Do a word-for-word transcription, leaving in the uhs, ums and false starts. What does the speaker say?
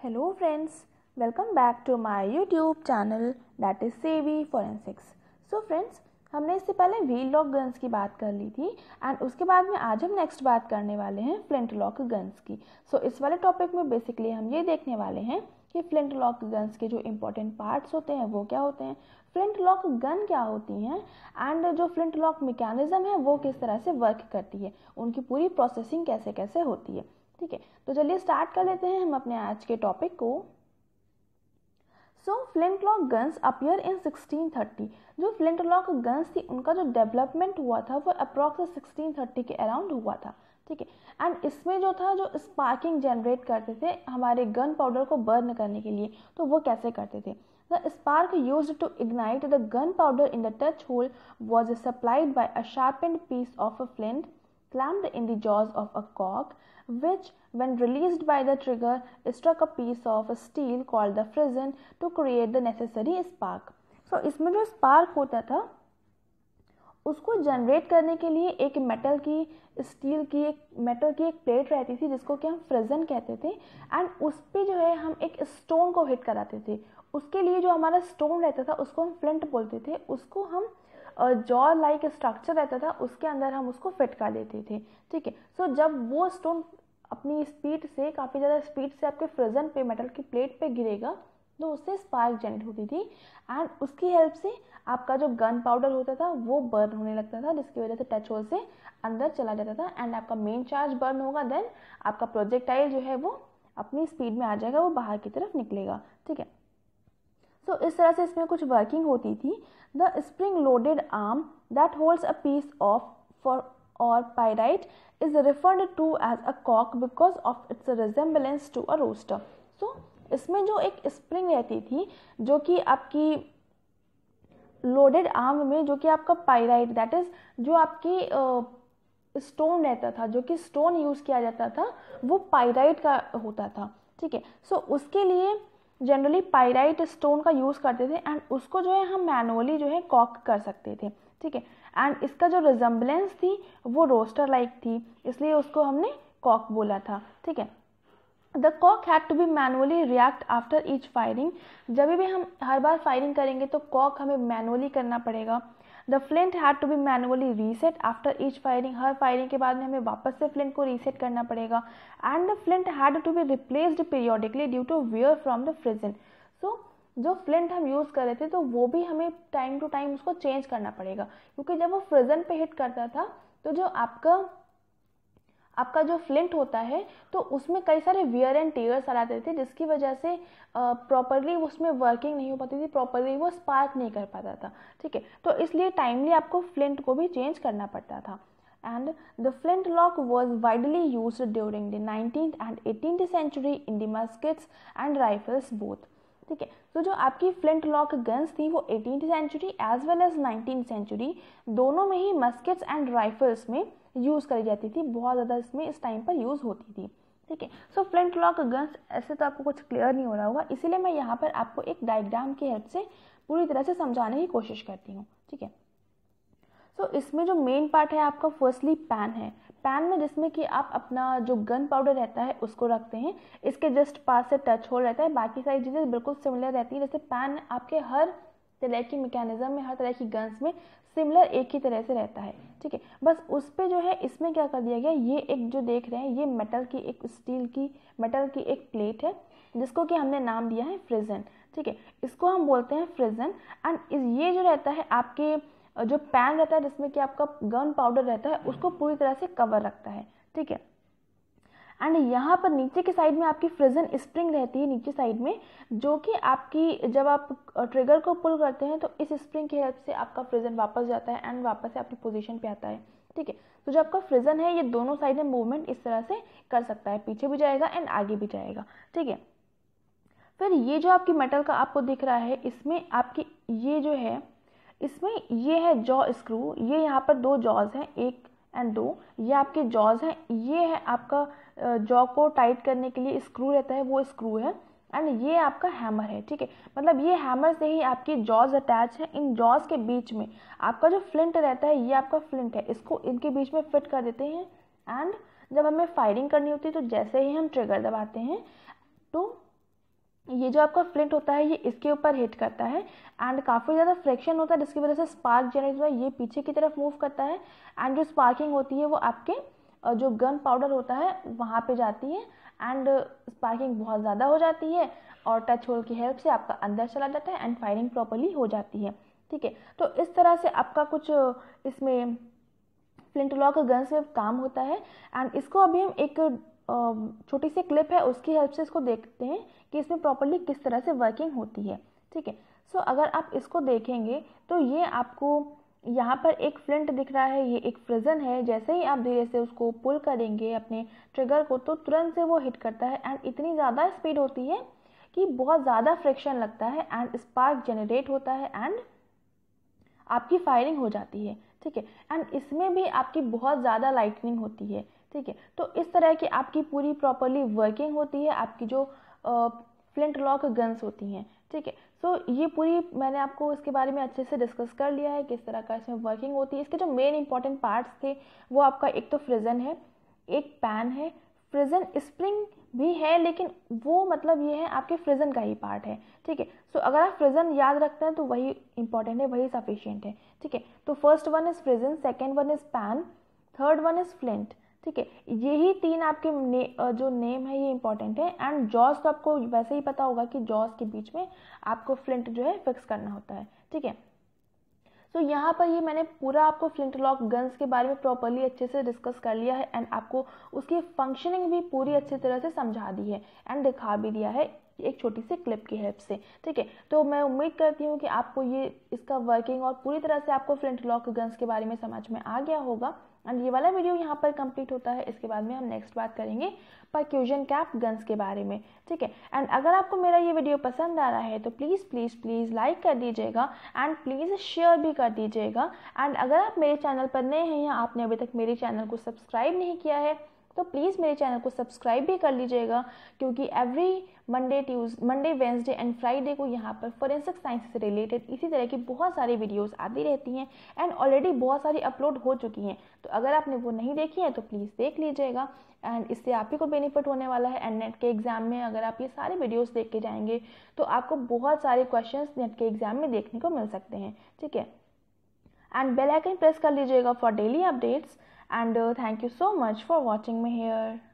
Hello friends, welcome back to my YouTube channel that is Savvy Forensics. So friends, हमने इससे पहले wheel lock guns की बात कर ली थी एंड उसके बाद में आज हम नेक्स्ट बात करने वाले हैं फ्लिंट लॉक गन्स की. सो so, इस वाले टॉपिक में बेसिकली हम ये देखने वाले हैं कि फ्लिंट लॉक गन्स के जो इम्पोर्टेंट पार्ट्स होते हैं वो क्या होते हैं, फ्लिंट लॉक गन क्या होती हैं एंड जो फ्लिंट लॉक मैकेनिज्म है वो किस तरह से वर्क करती है, उनकी पूरी प्रोसेसिंग कैसे कैसे होती है. ठीक है, तो चलिए स्टार्ट कर लेते हैं हम अपने आज के टॉपिक को. So flint lock guns appear in sixteen thirty. जो फ्लिंट लॉक गन्स थी उनका जो डेवलपमेंट हुआ था वो अप्रॉक्स सिक्सटीन थर्टी के अराउंड हुआ था. ठीक है, एंड इसमें जो था जो स्पार्किंग जनरेट करते थे हमारे गन पाउडर को बर्न करने के लिए, तो वो कैसे करते थे. The spark used to ignite the gun powder in the touch hole was supplied by a sharpened piece of a flint clamped in the jaws of a cork, which, when released by the trigger, struck a piece of steel called the frisson to create the necessary spark. So, इसमें जो spark होता था उसको generate करने के लिए एक metal की स्टील की एक मेटल की एक प्लेट रहती थी जिसको कि हम फ्रिजन कहते थे एंड उस पर जो है हम एक स्टोन को हिट कराते थे. उसके लिए जो हमारा स्टोन रहता था उसको हम फ्लिंट बोलते थे, उसको हम जॉ लाइक स्ट्रक्चर रहता था उसके अंदर हम उसको फिट कर देते थे. ठीक है, सो so, जब वो स्टोन अपनी स्पीड से काफ़ी ज़्यादा स्पीड से आपके फ्रिजन पे मेटल की प्लेट पे गिरेगा तो उससे स्पार्क जनरेट होती थी एंड उसकी हेल्प से आपका जो गन पाउडर होता था वो बर्न होने लगता था, जिसकी वजह से टच होल से अंदर चला जाता था एंड आपका मेन चार्ज बर्न होगा, देन आपका प्रोजेक्टाइल जो है वो अपनी स्पीड में आ जाएगा, वो बाहर की तरफ निकलेगा. ठीक है, सो so, इस तरह से इसमें कुछ वर्किंग होती थी. The spring loaded arm that holds a piece of for or pyrite is referred to as a cock because of its resemblance to a rooster. So इसमें जो एक स्प्रिंग रहती थी जो कि आपकी लोडेड आर्म में जो कि आपका पाइराइट दैट इज जो आपकी स्टोन uh, रहता था, जो कि स्टोन यूज़ किया जाता था वो पाइराइट का होता था. ठीक है, सो so, उसके लिए जनरली पाइराइट स्टोन का यूज़ करते थे एंड उसको जो है हम मैनुअली जो है कॉक कर सकते थे. ठीक है, एंड इसका जो रिजेम्बलेंस थी वो रोस्टर लाइक थी, इसलिए उसको हमने कॉक बोला था. ठीक है, the cock had to be manually react after each firing. जब भी हम हर बार फायरिंग करेंगे तो कॉक हमें मैनुअली करना पड़ेगा. The flint had to be manually reset after each firing. हर फायरिंग के बाद में हमें वापस से फ्लिंट को रीसेट करना पड़ेगा and the flint had to be replaced periodically due to wear from the friction. So जो फ्लिंट हम यूज़ कर रहे थे तो वो भी हमें टाइम टू टाइम उसको चेंज करना पड़ेगा, क्योंकि जब वो फ्रिजन पे हिट करता था तो जो आपका आपका जो फ्लिंट होता है तो उसमें कई सारे वियर एंड टेयर्स आ जाते थे, जिसकी वजह से प्रॉपरली उसमें वर्किंग नहीं हो पाती थी, प्रॉपरली वो स्पार्क नहीं कर पाता था. ठीक है, तो इसलिए टाइमली आपको फ्लिंट को भी चेंज करना पड़ता था. And the flint lock was widely use during the nineteenth and eighteenth century in the muskets and rifles both. ठीक है, तो जो आपकी फ्लिंट लॉक गन्स थी वो eighteenth century as well as nineteenth century दोनों में ही मस्केट्स एंड राइफल्स में यूज़ करी जाती थी, बहुत ज़्यादा इसमें इस टाइम पर यूज़ होती थी. ठीक है, सो फ्लिंट लॉक गन्स ऐसे तो आपको कुछ क्लियर नहीं हो रहा होगा, इसीलिए मैं यहाँ पर आपको एक डायग्राम की हेल्प से पूरी तरह से समझाने की कोशिश करती हूँ. ठीक है, सो so, इसमें जो मेन पार्ट है आपका फर्स्टली पैन है. पैन में जिसमें कि आप अपना जो गन पाउडर रहता है उसको रखते हैं, इसके जस्ट पास से टच होल रहता है, बाकी सारी चीज़ें बिल्कुल सिमिलर रहती है. जैसे पैन आपके हर तरह की मैकेनिज्म में, हर तरह की गन्स में सिमिलर एक ही तरह से रहता है. ठीक है, बस उस पे जो है इसमें क्या कर दिया गया, ये एक जो देख रहे हैं ये मेटल की एक स्टील की मेटल की एक प्लेट है जिसको कि हमने नाम दिया है फ्रिजन. ठीक है, इसको हम बोलते हैं फ्रिजन एंड ये जो रहता है आपके जो पैन रहता है जिसमें कि आपका गन पाउडर रहता है उसको पूरी तरह से कवर रखता है. ठीक है, एंड यहाँ पर नीचे की साइड में आपकी फ्रिजन स्प्रिंग रहती है नीचे साइड में, जो कि आपकी जब आप ट्रिगर को पुल करते हैं तो इस स्प्रिंग की हेल्प से आपका फ्रिजन वापस जाता है एंड वापस से आपकी पोजीशन पे आता है. ठीक है, तो जो आपका फ्रिजन है ये दोनों साइड में मूवमेंट इस तरह से कर सकता है, पीछे भी जाएगा एंड आगे भी जाएगा. ठीक है, फिर ये जो आपकी मेटल का आपको दिख रहा है इसमें आपकी ये जो है इसमें ये है जॉ स्क्रू, ये यहाँ पर दो जॉज हैं, एक एंड दो, ये आपके जॉज हैं. ये है आपका जॉ को टाइट करने के लिए स्क्रू रहता है, वो स्क्रू है एंड ये आपका हैमर है. ठीक है, मतलब ये हैमर से ही आपकी जॉज अटैच है. इन जॉज के बीच में आपका जो फ्लिंट रहता है ये आपका फ्लिंट है, इसको इनके बीच में फिट कर देते हैं एंड जब हमें फायरिंग करनी होती है तो जैसे ही हम ट्रिगर दबाते हैं तो ये जो आपका फ्लिंट होता है ये इसके ऊपर हिट करता है एंड काफ़ी ज़्यादा फ्रिक्शन होता है जिसकी वजह से स्पार्क जनरेट होता है, ये पीछे की तरफ मूव करता है एंड जो स्पार्किंग होती है वो आपके जो गन पाउडर होता है वहाँ पे जाती है एंड स्पार्किंग बहुत ज़्यादा हो जाती है और टच होल की हेल्प से आपका अंदर चला जाता है एंड फायरिंग प्रॉपरली हो जाती है। ठीक है, तो इस तरह से आपका कुछ इसमें फ्लिंट लॉक गन से काम होता है एंड इसको अभी हम एक छोटी सी क्लिप है उसकी हेल्प से इसको देखते हैं कि इसमें प्रॉपरली किस तरह से वर्किंग होती है। ठीक है, सो अगर आप इसको देखेंगे तो ये आपको यहाँ पर एक फ्लिंट दिख रहा है, ये एक फ्रिजन है। जैसे ही आप धीरे से उसको पुल करेंगे अपने ट्रिगर को तो तुरंत से वो हिट करता है एंड इतनी ज़्यादा स्पीड होती है कि बहुत ज़्यादा फ्रिक्शन लगता है एंड स्पार्क जनरेट होता है एंड आपकी फायरिंग हो जाती है। ठीक है, एंड इसमें भी आपकी बहुत ज़्यादा लाइटनिंग होती है। ठीक है, तो इस तरह की आपकी पूरी प्रॉपरली वर्किंग होती है आपकी जो फ्लिंट लॉक गन्स होती हैं। ठीक है, सो so, ये पूरी मैंने आपको इसके बारे में अच्छे से डिस्कस कर लिया है किस तरह का इसमें वर्किंग होती है। इसके जो मेन इंपॉर्टेंट पार्ट्स थे वो आपका एक तो फ्रिजन है, एक पैन है, फ्रिजन स्प्रिंग भी है लेकिन वो मतलब ये है आपके फ्रिजन का ही पार्ट है। ठीक है, सो अगर आप फ्रिजन याद रखते हैं तो वही इंपॉर्टेंट है, वही सफिशिएंट है। ठीक है, तो first one is friction, second one is pan, third one is flint. ठीक है, यही तीन आपके ने, जो नेम है ये इंपॉर्टेंट है एंड जॉस तो आपको वैसे ही पता होगा कि जॉस के बीच में आपको फ्लिंट जो है फिक्स करना होता है। ठीक है, तो so, यहाँ पर ये मैंने पूरा आपको फ्लिंट लॉक गन्स के बारे में प्रॉपरली अच्छे से डिस्कस कर लिया है एंड आपको उसकी फंक्शनिंग भी पूरी अच्छी तरह से समझा दी है एंड दिखा भी दिया है एक छोटी सी क्लिप की हेल्प से। ठीक है, तो मैं उम्मीद करती हूँ कि आपको ये इसका वर्किंग और पूरी तरह से आपको फ्लिंट लॉक गन्स के बारे में समझ में आ गया होगा एंड ये वाला वीडियो यहाँ पर कंप्लीट होता है। इसके बाद में हम नेक्स्ट बात करेंगे परक्यूजन कैप गन्स के बारे में। ठीक है, एंड अगर आपको मेरा ये वीडियो पसंद आ रहा है तो प्लीज़ प्लीज़ प्लीज़ लाइक कर दीजिएगा एंड प्लीज़ शेयर भी कर दीजिएगा एंड अगर आप मेरे चैनल पर नए हैं या आपने अभी तक मेरे चैनल को सब्सक्राइब नहीं किया है तो प्लीज़ मेरे चैनल को सब्सक्राइब भी कर लीजिएगा क्योंकि every Monday Tues Monday Wednesday and Friday को यहाँ पर फोरेंसिक साइंस से रिलेटेड इसी तरह की बहुत सारी वीडियोस आती रहती हैं एंड ऑलरेडी बहुत सारी अपलोड हो चुकी हैं। तो अगर आपने वो नहीं देखी है तो प्लीज़ देख लीजिएगा एंड इससे आप ही को बेनिफिट होने वाला है एंड नेट के एग्जाम में अगर आप ये सारे वीडियोस देख के जाएंगे तो आपको बहुत सारे क्वेश्चंस नेट के एग्जाम में देखने को मिल सकते हैं। ठीक है, एंड बेल आइकन प्रेस कर लीजिएगा for daily updates and uh, thank you so much for watching me here.